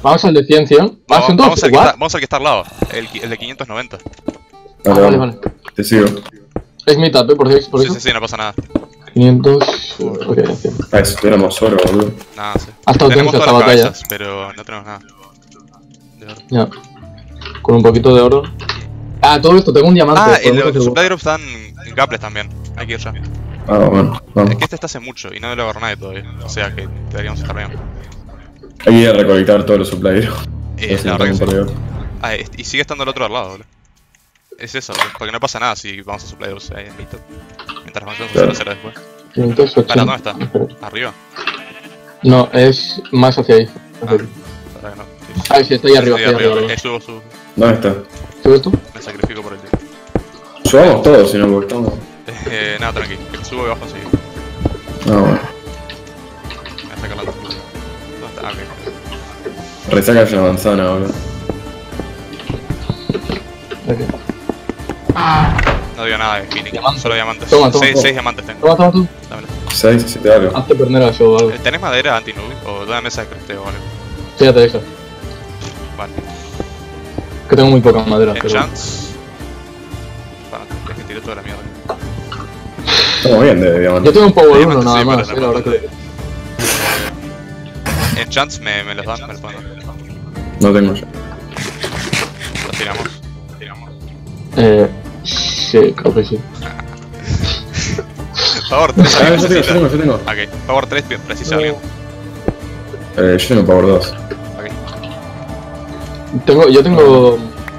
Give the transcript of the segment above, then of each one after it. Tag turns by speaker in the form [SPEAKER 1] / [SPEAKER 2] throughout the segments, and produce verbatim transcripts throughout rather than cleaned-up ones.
[SPEAKER 1] Vamos al de cien, cien.
[SPEAKER 2] No,
[SPEAKER 1] Ah, son
[SPEAKER 2] vamos,
[SPEAKER 1] todos
[SPEAKER 2] al que
[SPEAKER 1] igual.
[SPEAKER 2] está, vamos al que está al lado, el, el de quinientos noventa.
[SPEAKER 1] Ah, vale, vale.
[SPEAKER 3] Te sigo.
[SPEAKER 1] Es mitad, ¿eh? Por si por
[SPEAKER 2] Sí,
[SPEAKER 1] eso.
[SPEAKER 2] sí, sí, no pasa nada.
[SPEAKER 1] quinientos. Ok, cien.
[SPEAKER 3] Ah, eso, tuviéramos oro, boludo.
[SPEAKER 2] Nada, sí.
[SPEAKER 1] Ha estado
[SPEAKER 2] Tenemos
[SPEAKER 1] tensa
[SPEAKER 2] todas
[SPEAKER 1] esta
[SPEAKER 2] las
[SPEAKER 1] batalla.
[SPEAKER 2] cabezas, pero no tenemos nada. De oro.
[SPEAKER 1] Ya. Con un poquito de oro. Ah, todo esto, tengo un diamante.
[SPEAKER 2] Ah, y
[SPEAKER 1] podemos
[SPEAKER 2] los
[SPEAKER 1] hacer-
[SPEAKER 2] supply drops están en gapless también. Hay que ir ya.
[SPEAKER 3] Ah, bueno, vamos.
[SPEAKER 2] Es que este está hace mucho y no lo agarró nadie todavía. O sea que deberíamos estar bien.
[SPEAKER 3] Hay que ir a recolectar todos los suppliers.
[SPEAKER 2] Eh, la verdad que sí. Ah, y y sigue estando el otro al lado, boludo. Es eso, boludo, porque no pasa nada si vamos a supply drops ahí en mitad. Mientras avancemos a
[SPEAKER 3] Claro.
[SPEAKER 2] cero cero después.
[SPEAKER 1] quinientos ochenta.
[SPEAKER 2] Para, ¿dónde está? Arriba.
[SPEAKER 1] No, es más hacia ahí.
[SPEAKER 2] Ah,
[SPEAKER 1] Hacia aquí.
[SPEAKER 2] para que no. Sí,
[SPEAKER 1] Ah, sí, está ahí arriba.
[SPEAKER 2] sí,
[SPEAKER 1] Está ahí
[SPEAKER 2] arriba.
[SPEAKER 1] arriba.
[SPEAKER 2] Eh, subo, subo.
[SPEAKER 3] ¿Dónde está?
[SPEAKER 1] ¿Subes tú?
[SPEAKER 2] Me sacrifico por el tío.
[SPEAKER 3] Subamos todos, si no, porque estamos.
[SPEAKER 2] Eh, nada, tranqui. Que subo y bajo enseguida.
[SPEAKER 3] No, bueno.
[SPEAKER 2] Me voy a sacar la tortuga. ¿Dónde está? Ah, ok.
[SPEAKER 3] Resaca una manzana, boludo.
[SPEAKER 1] Ok.
[SPEAKER 2] No digo nada de healing,
[SPEAKER 1] Diamante.
[SPEAKER 2] solo diamantes.
[SPEAKER 1] Toma, toma,
[SPEAKER 2] seis,
[SPEAKER 1] toma.
[SPEAKER 2] seis diamantes tengo.
[SPEAKER 1] Toma, toma tú.
[SPEAKER 2] Dámelo.
[SPEAKER 3] seis, siete algo.
[SPEAKER 1] Hazte pernera yo o algo.
[SPEAKER 2] Eh, ¿Tenés madera anti-noob? O una mesa de crafteo o algo?
[SPEAKER 1] Fíjate eso.
[SPEAKER 2] Vale.
[SPEAKER 1] Que tengo muy poca madera. pero...
[SPEAKER 2] Enchants. Bueno, es que tiré toda la mierda.
[SPEAKER 3] Estamos bien de diamante.
[SPEAKER 1] Yo tengo un power
[SPEAKER 2] Diamante,
[SPEAKER 1] uno nada
[SPEAKER 2] sí,
[SPEAKER 1] más,
[SPEAKER 2] pero
[SPEAKER 1] eh, la verdad que...
[SPEAKER 2] Enchants me, me los dan, me los pueden dar.
[SPEAKER 3] No tengo yo.
[SPEAKER 2] Los tiramos. Los tiramos.
[SPEAKER 1] Eh... Sí, creo que sí.
[SPEAKER 2] Power tres,
[SPEAKER 3] Ah,
[SPEAKER 2] alguien
[SPEAKER 3] yo tengo, yo
[SPEAKER 2] necesita.
[SPEAKER 3] tengo, yo tengo.
[SPEAKER 2] Ok, Power tres precisa alguien.
[SPEAKER 3] Eh, yo tengo power dos.
[SPEAKER 2] Ok.
[SPEAKER 1] Tengo, yo tengo...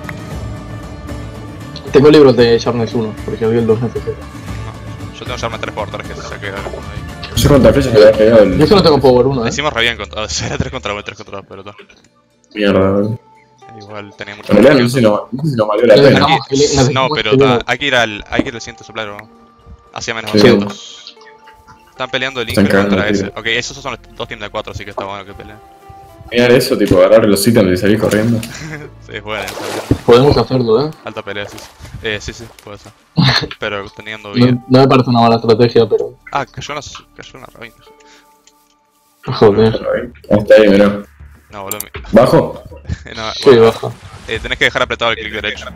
[SPEAKER 1] Tengo libros de Sharpness uno, por si alguien los necesita.
[SPEAKER 2] No, yo tengo ya tres Power tres que se saque alguno de ahí.
[SPEAKER 3] No sé cuántas flechas le había pegado el.
[SPEAKER 1] Yo solo tengo power uno, eh.
[SPEAKER 2] Hicimos re bien contra. Era tres contra uno, tres contra dos, pero todo.
[SPEAKER 3] Mierda, boludo.
[SPEAKER 2] Igual tenía mucho.
[SPEAKER 3] En realidad no sé si no, no sé si no valió la pena.
[SPEAKER 1] Necesitamos healing,
[SPEAKER 2] No,
[SPEAKER 1] necesitamos
[SPEAKER 2] pero
[SPEAKER 1] healing.
[SPEAKER 2] ta, hay que ir al. Hay que ir al siguiente supplier, ¿no? Hacia menos
[SPEAKER 3] Sí.
[SPEAKER 2] doscientos. Están peleando el
[SPEAKER 3] Están
[SPEAKER 2] Inker contra
[SPEAKER 3] cagando
[SPEAKER 2] ese.
[SPEAKER 3] tiro.
[SPEAKER 2] Ok, esos son los dos teams de cuatro, así que está bueno que peleen.
[SPEAKER 3] Mirar eso, tipo agarrar los ítems y salir corriendo.
[SPEAKER 2] Sí, bueno, está bien.
[SPEAKER 1] Podemos hacerlo, eh.
[SPEAKER 2] Alta pelea, sí. Sí, eh, sí, sí, puede ser. Pero teniendo
[SPEAKER 1] No,
[SPEAKER 2] vida.
[SPEAKER 1] no me parece una mala estrategia, pero...
[SPEAKER 2] Ah, cayó una, cayó una rabina.
[SPEAKER 1] Joder.
[SPEAKER 3] Ahí está ahí, mirá.
[SPEAKER 2] No, boludo. mi-
[SPEAKER 3] ¿Bajo?
[SPEAKER 2] no,
[SPEAKER 1] Sí,
[SPEAKER 2] bueno,
[SPEAKER 1] baja.
[SPEAKER 2] eh, tenés que dejar apretado el clic derecho.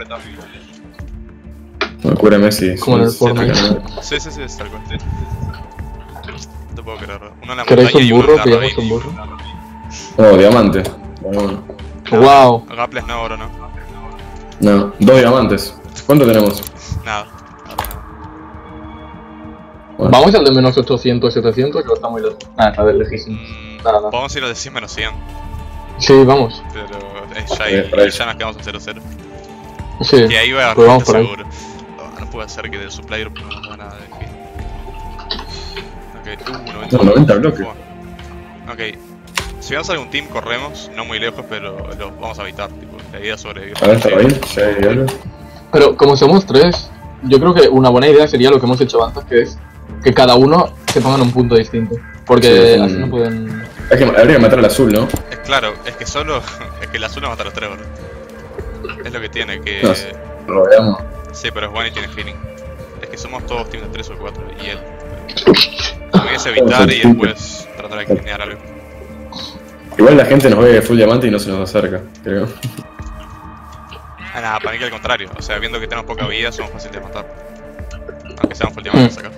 [SPEAKER 3] No, cura Messi.
[SPEAKER 1] Como en el
[SPEAKER 3] sí,
[SPEAKER 1] Fortnite.
[SPEAKER 3] sí,
[SPEAKER 2] Sí, sí, sí, es tal cual. No te puedo creer. Uno en la
[SPEAKER 1] ¿Queréis
[SPEAKER 2] montaña
[SPEAKER 1] un
[SPEAKER 2] y uno
[SPEAKER 1] burro?
[SPEAKER 2] en la
[SPEAKER 1] ¿Pillamos
[SPEAKER 2] rabina.
[SPEAKER 1] un burro?
[SPEAKER 3] Oh, diamante. Bueno,
[SPEAKER 1] Wow.
[SPEAKER 2] Gaples no, oro no.
[SPEAKER 3] no, dos diamantes. ¿Cuánto tenemos?
[SPEAKER 2] Nada. Ahora nada.
[SPEAKER 3] Bueno,
[SPEAKER 1] Vamos al de menos ochocientos, setecientos, que está muy lejos. Ah, está de lejísimo.
[SPEAKER 2] Mm,
[SPEAKER 1] Nada, nada.
[SPEAKER 2] Podemos ir a decir menos cien,
[SPEAKER 1] Sí, vamos.
[SPEAKER 2] pero eh, ya,
[SPEAKER 3] Bien,
[SPEAKER 2] ahí,
[SPEAKER 3] por ahí.
[SPEAKER 2] ya nos quedamos en cero cero.
[SPEAKER 1] Sí.
[SPEAKER 2] Y ahí va a
[SPEAKER 1] Pues vamos
[SPEAKER 2] gente
[SPEAKER 1] por ahí.
[SPEAKER 2] seguro. Oh, no puede ser que del supplier no nos da nada de aquí. Ok, uh, noventa,
[SPEAKER 3] No, noventa bloques.
[SPEAKER 2] Ok, si vamos a algún team corremos, no muy lejos, pero los vamos a evitar, tipo, la idea es sobrevivir.
[SPEAKER 3] a ver, está bien. Ya hay algo.
[SPEAKER 1] Pero como somos tres, yo creo que una buena idea sería lo que hemos hecho antes, que es que cada uno se ponga en un punto distinto. Porque
[SPEAKER 3] Sí,
[SPEAKER 1] así
[SPEAKER 3] mm.
[SPEAKER 1] no pueden...
[SPEAKER 3] Hay que, habría que matar al azul, ¿no?
[SPEAKER 2] Es claro, es que solo, es que el azul nos mata a los tres, bro. Es lo que tiene, que...
[SPEAKER 3] No sé. Lo veamos.
[SPEAKER 2] Sí, pero es bueno y tiene feeling. Es que somos todos team de tres o cuatro, y él. También es evitar y después tratar de alinear algo.
[SPEAKER 3] Igual la gente nos ve full diamante y no se nos acerca, creo.
[SPEAKER 2] Ah, nada, para mí que al contrario. O sea, viendo que tenemos poca vida, somos fáciles de matar. Aunque sean full diamantes acá.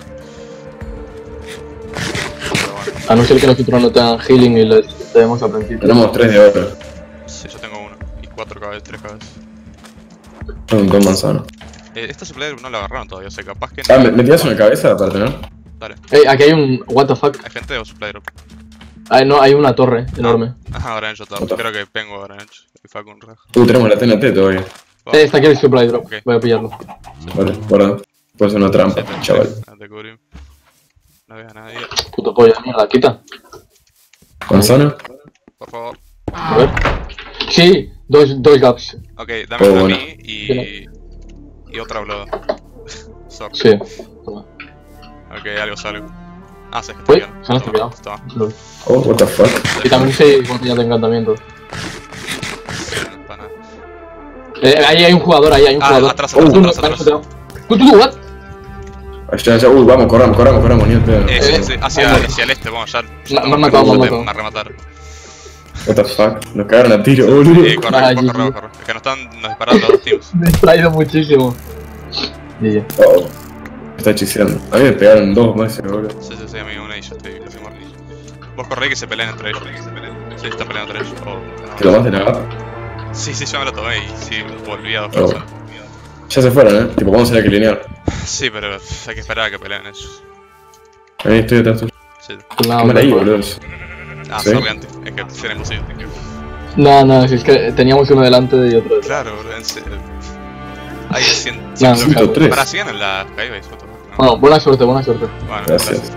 [SPEAKER 2] Pero bueno,
[SPEAKER 1] A no ser que nosotros no tengan healing y les demos al principio.
[SPEAKER 3] Tenemos tres de oro.
[SPEAKER 2] sí, yo tengo uno. Y cuatro cabezas, tres cabezas.
[SPEAKER 3] Son dos manzanas.
[SPEAKER 2] Eh, esta supplier no la agarraron todavía, o sea, capaz que
[SPEAKER 3] Ah,
[SPEAKER 2] no.
[SPEAKER 3] ¿me, me tiras una cabeza para tener?
[SPEAKER 2] Dale.
[SPEAKER 1] Ey, aquí hay un... What the fuck.
[SPEAKER 2] ¿Hay gente o supplier?
[SPEAKER 1] Ah, no, hay una torre enorme.
[SPEAKER 2] Ajá, Orange top.
[SPEAKER 3] Otra.
[SPEAKER 2] Creo que tengo Orange. Y Facu un raja.
[SPEAKER 3] Uh, tenemos la T N T todavía.
[SPEAKER 1] Eh, está aquí el supply drop.
[SPEAKER 2] Ok.
[SPEAKER 1] Voy a pillarlo.
[SPEAKER 3] Vale, guarda. Puede ser una trampa, chaval.
[SPEAKER 2] No te cubrí. No veo a nadie.
[SPEAKER 1] Puto pollo de mierda, quita.
[SPEAKER 3] ¿Manzana?
[SPEAKER 2] Por favor.
[SPEAKER 1] A ver. Sí, dos, dos gaps.
[SPEAKER 2] Ok, dame
[SPEAKER 3] Oh,
[SPEAKER 2] una
[SPEAKER 3] bueno.
[SPEAKER 2] a mí y. Y otra blood. Sorry.
[SPEAKER 1] Sí. Toma.
[SPEAKER 2] Ok, algo salgo. Ah, sí, es que
[SPEAKER 1] Uy,
[SPEAKER 2] está bien.
[SPEAKER 1] se han
[SPEAKER 2] Toma,
[SPEAKER 1] pillado.
[SPEAKER 2] toma.
[SPEAKER 1] Lol.
[SPEAKER 3] Oh, what the fuck.
[SPEAKER 1] Y también seis botellas de encantamiento.
[SPEAKER 2] No, para nada.
[SPEAKER 1] Eh, ahí hay un jugador, ahí hay un
[SPEAKER 2] Ah,
[SPEAKER 1] jugador.
[SPEAKER 2] atrás,
[SPEAKER 1] Oh,
[SPEAKER 2] atrás,
[SPEAKER 1] tú no,
[SPEAKER 2] atrás,
[SPEAKER 1] tú,
[SPEAKER 2] atrás.
[SPEAKER 1] tú, tú, what?
[SPEAKER 3] Ahí está, ya, uy, vamos, corramos, corramos, corramos, ni el pedo.
[SPEAKER 2] Eh, sí,
[SPEAKER 1] Eh,
[SPEAKER 2] sí, hacia,
[SPEAKER 1] ahí va.
[SPEAKER 2] hacia el este, vamos, ya.
[SPEAKER 1] Me-
[SPEAKER 2] ya
[SPEAKER 1] me han matado, me han
[SPEAKER 2] de-
[SPEAKER 1] matado.
[SPEAKER 2] me rematar.
[SPEAKER 3] What the fuck, nos cagaron a tiro, boludo.
[SPEAKER 2] Eh, corre,
[SPEAKER 1] Ah,
[SPEAKER 2] corre,
[SPEAKER 1] G G.
[SPEAKER 2] corre, corre. Es que nos están nos dispararon los dos teams.
[SPEAKER 1] Me he distraído muchísimo. Y ya.
[SPEAKER 3] Oh, está hechiceando. A mí me pegaron dos más, boludo.
[SPEAKER 2] Sí, sí, sí, a mí una y yo estoy casi muerto. Vos corre que se peleen entre ellos. Sí, están peleando entre ellos. Oh, no.
[SPEAKER 3] ¿Te lo más de la gata?
[SPEAKER 2] Sí, sí, yo me lo tomé y sí, volví a dos
[SPEAKER 3] Oh.
[SPEAKER 2] personas.
[SPEAKER 3] Ya se fueron, eh. Tipo, vamos a ir a clinear.
[SPEAKER 2] Sí, pero hay que esperar a que peleen ellos.
[SPEAKER 3] Ahí estoy detrás tuyo.
[SPEAKER 2] Sí.
[SPEAKER 1] No,
[SPEAKER 3] Qué mal ahí,
[SPEAKER 1] no,
[SPEAKER 3] boludo.
[SPEAKER 2] Ah,
[SPEAKER 3] ¿Sí?
[SPEAKER 2] salga antes. Es que será imposible.
[SPEAKER 1] no, no, si es que teníamos uno delante y otro detrás.
[SPEAKER 2] Claro, boludo, en serio. Hay cien,
[SPEAKER 1] No,
[SPEAKER 2] cien
[SPEAKER 3] ciento
[SPEAKER 2] bloques.
[SPEAKER 3] tres.
[SPEAKER 2] Para sigan en la caída y foto. No.
[SPEAKER 1] Bueno, buena suerte, buena suerte.
[SPEAKER 2] Bueno,
[SPEAKER 3] Gracias.
[SPEAKER 2] gracias.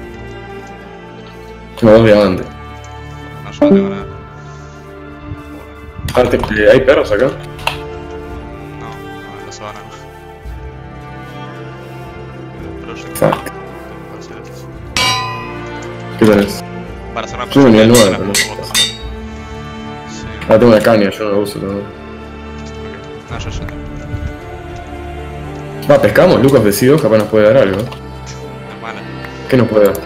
[SPEAKER 3] Tengo dos diamantes.
[SPEAKER 2] No, yo no tengo nada.
[SPEAKER 3] Aparte, eh, ¿hay perros acá?
[SPEAKER 2] No, no, en la sabana. El project.
[SPEAKER 3] Fuck.
[SPEAKER 2] Para hacer esto.
[SPEAKER 3] ¿Qué tenés?
[SPEAKER 2] Para hacer una
[SPEAKER 3] Yo venía
[SPEAKER 2] persona,
[SPEAKER 3] nueve,
[SPEAKER 2] una
[SPEAKER 3] pero-
[SPEAKER 2] botas. Sí.
[SPEAKER 3] Ah, tengo una caña, yo no la uso, no.
[SPEAKER 2] Ok. No, yo ya.
[SPEAKER 3] Va, pescamos, Lucas decidió, capaz nos puede dar algo.
[SPEAKER 2] No es mala.
[SPEAKER 3] ¿Qué nos puede dar?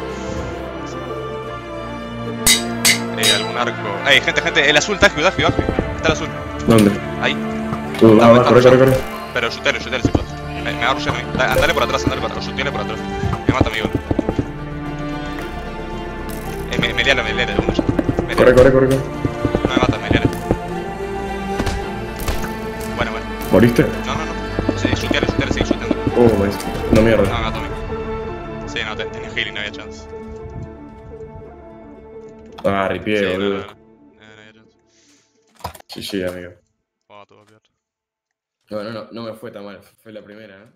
[SPEAKER 2] Eh, algún arco. Ey, gente, gente, el azul, Daji, Daji, Daji. Está el azul.
[SPEAKER 3] ¿Dónde?
[SPEAKER 2] Ahí.
[SPEAKER 3] Uh,
[SPEAKER 2] Ah,
[SPEAKER 3] va,
[SPEAKER 2] me
[SPEAKER 3] va,
[SPEAKER 2] está
[SPEAKER 3] corre, corre,
[SPEAKER 2] rushando.
[SPEAKER 3] corre.
[SPEAKER 2] Pero shooteale, shooteale si puedes. Me, me va a rushear a mí. Da- Andale por atrás, andale por atrás. Shooteale por atrás. Me mata, amigo. Eh, me, meleale, meleale de uno ya. Meleale.
[SPEAKER 3] Corre, corre, corre, corre.
[SPEAKER 2] No me matas, meleale. Bueno, bueno.
[SPEAKER 3] ¿Moriste?
[SPEAKER 2] No, no, no. Sí, shooteale, shooteale, sigue shooteando.
[SPEAKER 3] Oh, nice. No
[SPEAKER 2] No,
[SPEAKER 3] mierda.
[SPEAKER 2] me mató a mí. Sí, no, te- tenía healing, no había chance.
[SPEAKER 3] Ah, ripié,
[SPEAKER 2] Sí, no, no,
[SPEAKER 3] boludo.
[SPEAKER 2] no. No, no había chance.
[SPEAKER 3] G G, amigo.
[SPEAKER 2] Oh, tuvo que ver.
[SPEAKER 3] Bueno, no, no me fue tan mal, fue la primera, ¿eh?